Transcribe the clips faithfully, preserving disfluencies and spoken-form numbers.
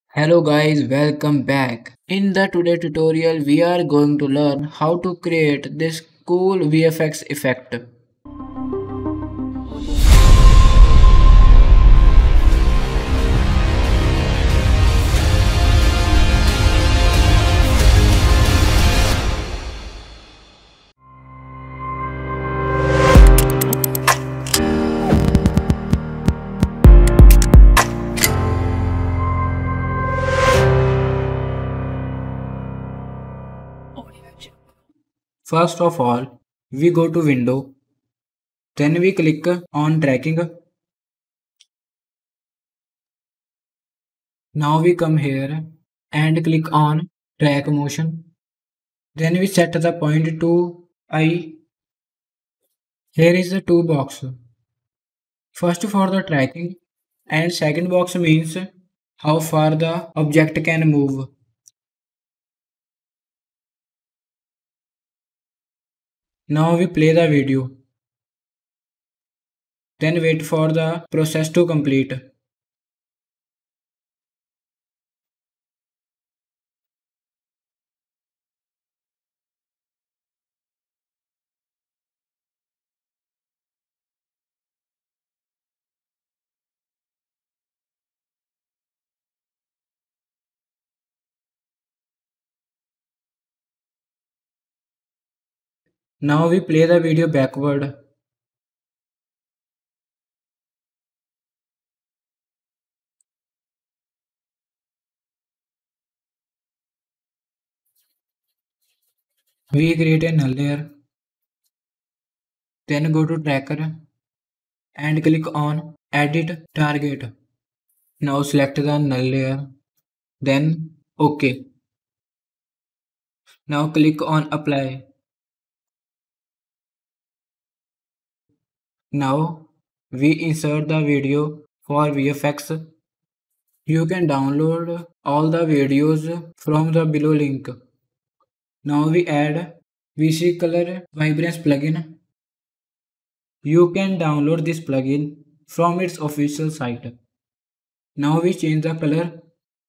Hello guys, welcome back. In the today tutorial, we are going to learn how to create this cool V F X effect. First of all, we go to Window, then we click on Tracking. Now we come here and click on Track Motion. Then we set the point to I. Here is the two box. First for the tracking and second box means how far the object can move. Now we play the video. Then wait for the process to complete. Now we play the video backward. We create a null layer. Then go to tracker and click on edit target. Now select the null layer. Then OK. Now click on apply. Now we insert the video for V F X. You can download all the videos from the below link. Now we add V C Color Vibrance plugin. You can download this plugin from its official site. Now we change the color.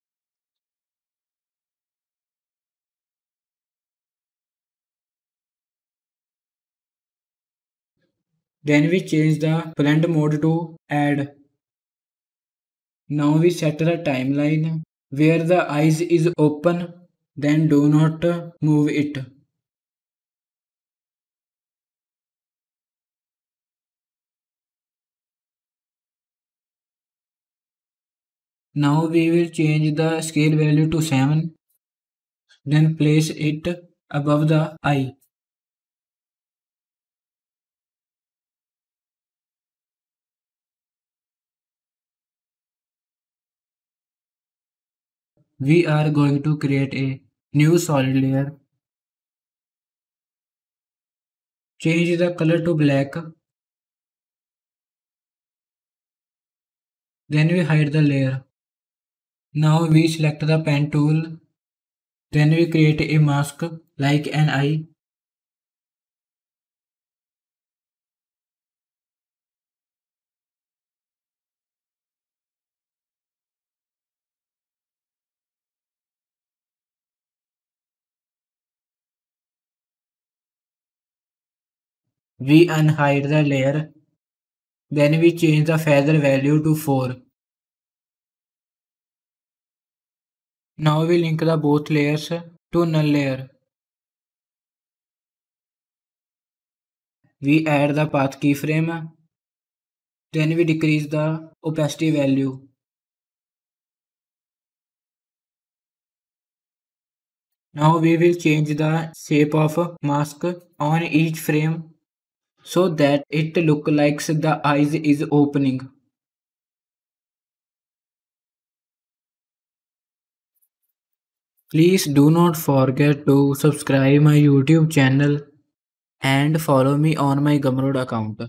Then we change the blend mode to add. Now we set the timeline where the eyes is open, then do not move it. Now we will change the scale value to seven, then place it above the eye. We are going to create a new solid layer. Change the color to black. Then we hide the layer. Now we select the pen tool. Then we create a mask like an eye. We unhide the layer. Then we change the feather value to four. Now we link the both layers to null layer. We add the path keyframe. Then we decrease the opacity value. Now we will change the shape of mask on each frame so that it look like the eyes is opening. Please do not forget to subscribe my YouTube channel and follow me on my Gumroad account.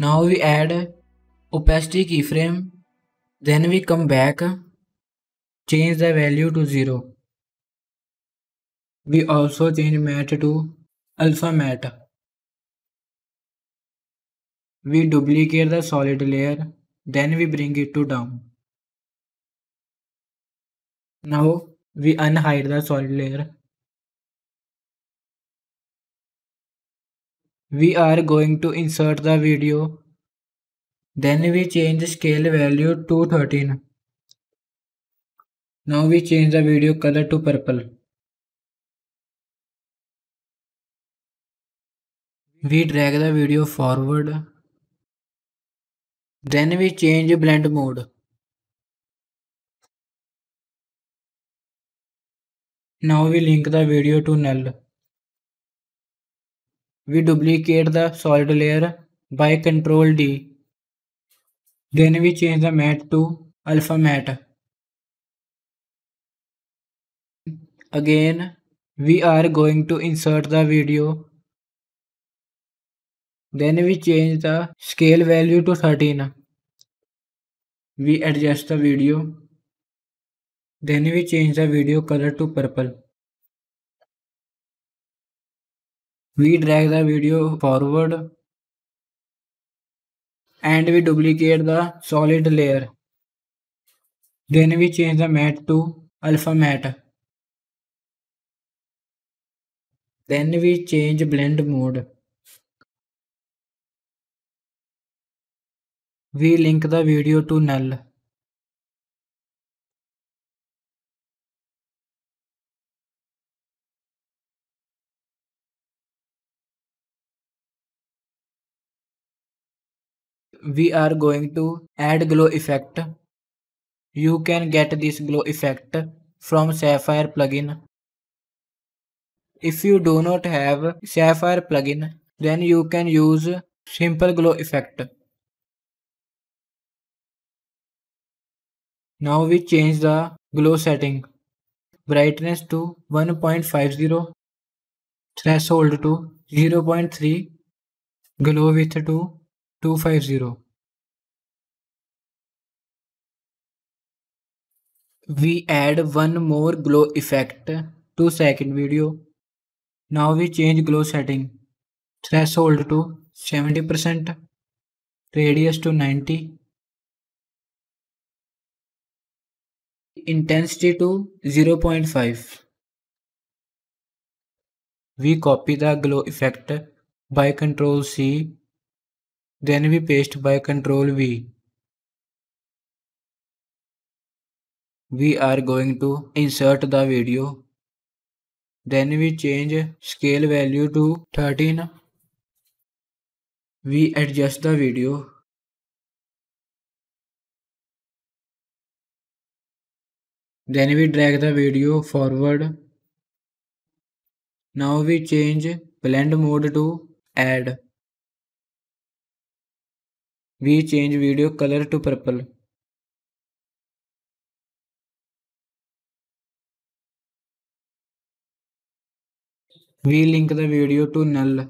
Now we add opacity keyframe. Then we come back, change the value to zero. We also change matte to alpha matte. We duplicate the solid layer, then we bring it to down. Now we unhide the solid layer. We are going to insert the video. Then we change the scale value to thirteen. Now we change the video color to purple. We drag the video forward. Then we change blend mode. Now we link the video to null. We duplicate the solid layer by control D. Then we change the matte to alpha matte. Again, we are going to insert the video. Then we change the scale value to thirteen. We adjust the video. Then we change the video color to purple. We drag the video forward and we duplicate the solid layer. Then we change the matte to alpha matte. Then we change blend mode. We link the video to null. We are going to add glow effect. You can get this glow effect from Sapphire plugin. If you do not have Sapphire plugin, then you can use simple glow effect. Now we change the glow setting. Brightness to one point five zero, threshold to zero point three, glow width to two fifty. We add one more glow effect to second video. Now we change glow setting. Threshold to seventy percent, radius to ninety, intensity to zero point five. We copy the glow effect by control C, then we paste by control V. We are going to insert the video. Then we change scale value to thirteen. We adjust the video. Then we drag the video forward. Now we change blend mode to add. We change video color to purple. We link the video to null.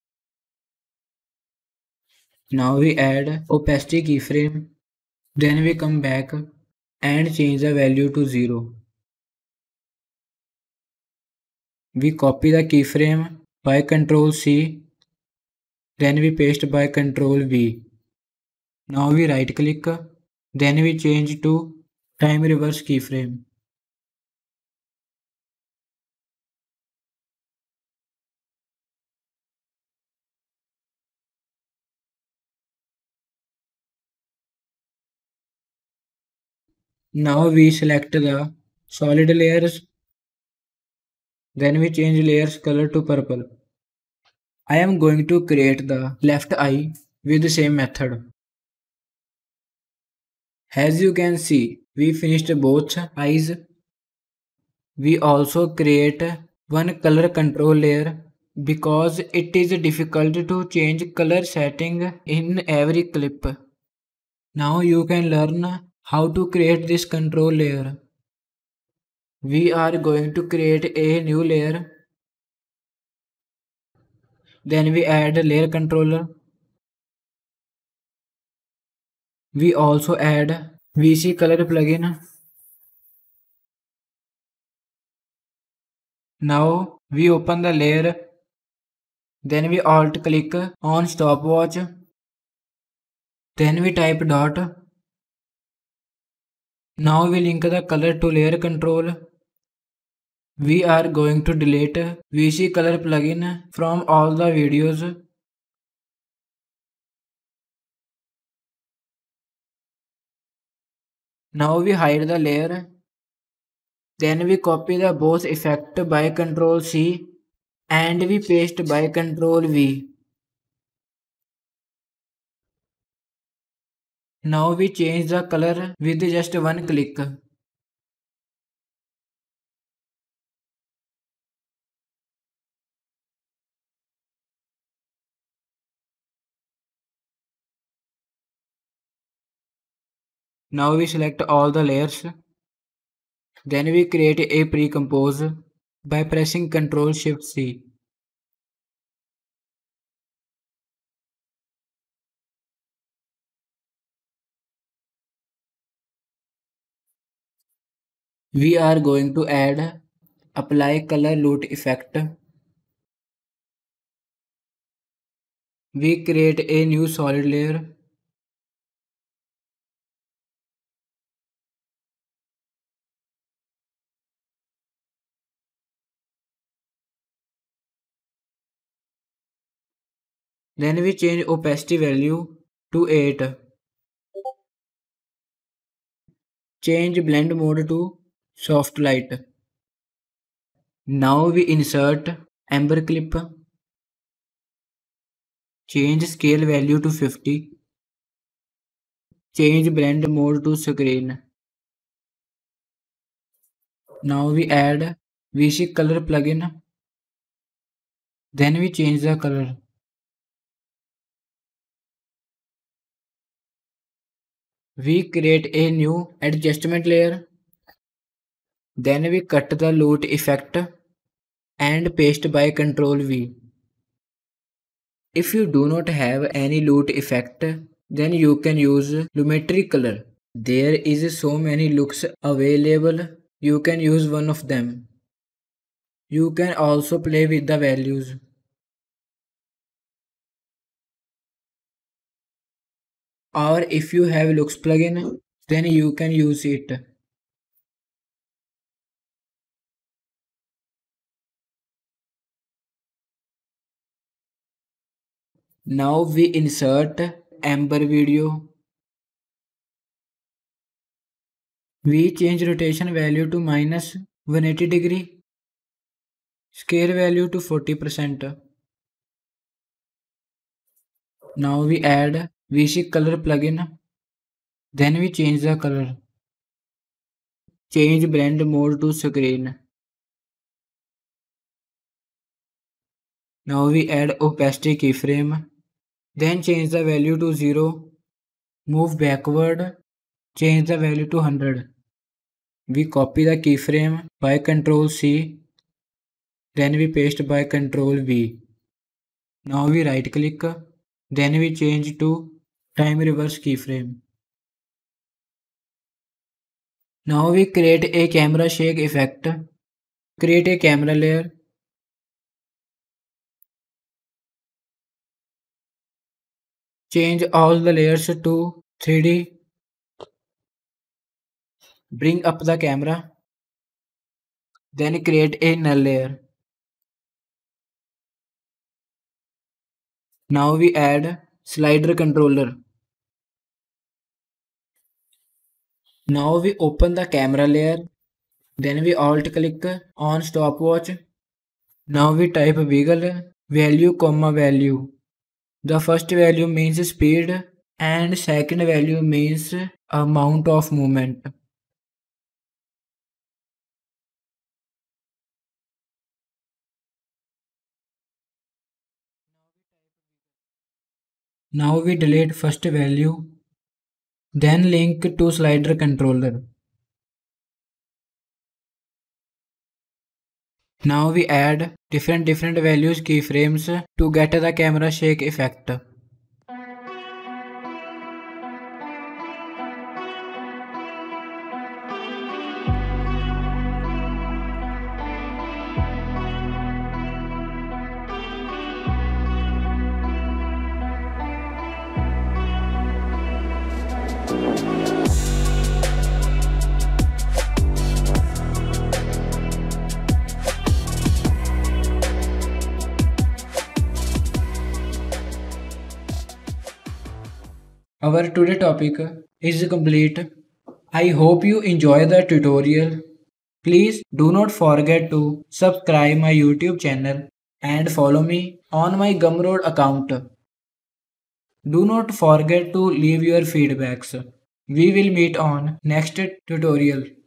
Now we add opacity keyframe. Then we come back and change the value to zero. We copy the keyframe by control C. Then we paste by control V. Now we right click. Then we change to time reverse keyframe. Now we select the solid layers. Then we change layers color to purple. I am going to create the left eye with the same method. As you can see, we finished both eyes. We also create one color control layer because it is difficult to change color setting in every clip. Now you can learn how to create this control layer. We are going to create a new layer. Then we add layer controller. We also add V C color plugin. Now we open the layer. Then we alt click on stopwatch. Then we type dot. Now we link the color to layer control. We are going to delete V C color plugin from all the videos. Now we hide the layer. Then we copy the both effect by control C and we paste by control V. Now we change the color with just one click. Now we select all the layers. Then we create a pre-compose by pressing control shift C. We are going to add apply color loot effect. We create a new solid layer. Then we change opacity value to eight. Change blend mode to soft light. Now we insert amber clip. Change scale value to fifty. Change blend mode to screen. Now we add V C color plugin. Then we change the color. We create a new adjustment layer. Then we cut the loot effect and paste by control V. If you do not have any loot effect, then you can use Lumetri color. There is so many looks available. You can use one of them. You can also play with the values. Or if you have looks plugin, then you can use it. Now we insert amber video. We change rotation value to minus one hundred eighty degree. Scale value to forty percent. Now we add V C color plugin. Then we change the color. Change blend mode to screen. Now we add opacity keyframe. Then change the value to zero. Move backward. Change the value to one hundred. We copy the keyframe by control C. Then we paste by control V. Now we right click. Then we change to time reverse keyframe. Now we create a camera shake effect. Create a camera layer. Change all the layers to three D. Bring up the camera. Then create a null layer. Now we add slider controller. Now we open the camera layer. Then we alt click on stopwatch. Now we type wiggle value comma value. The first value means speed and second value means amount of movement. Now we delete first value. Then link to slider controller. Now we add different different values keyframes to get the camera shake effect. our today topic is complete. I hope you enjoy the tutorial. Please do not forget to subscribe my YouTube channel and follow me on my Gumroad account. Do not forget to leave your feedbacks. We will meet on next tutorial.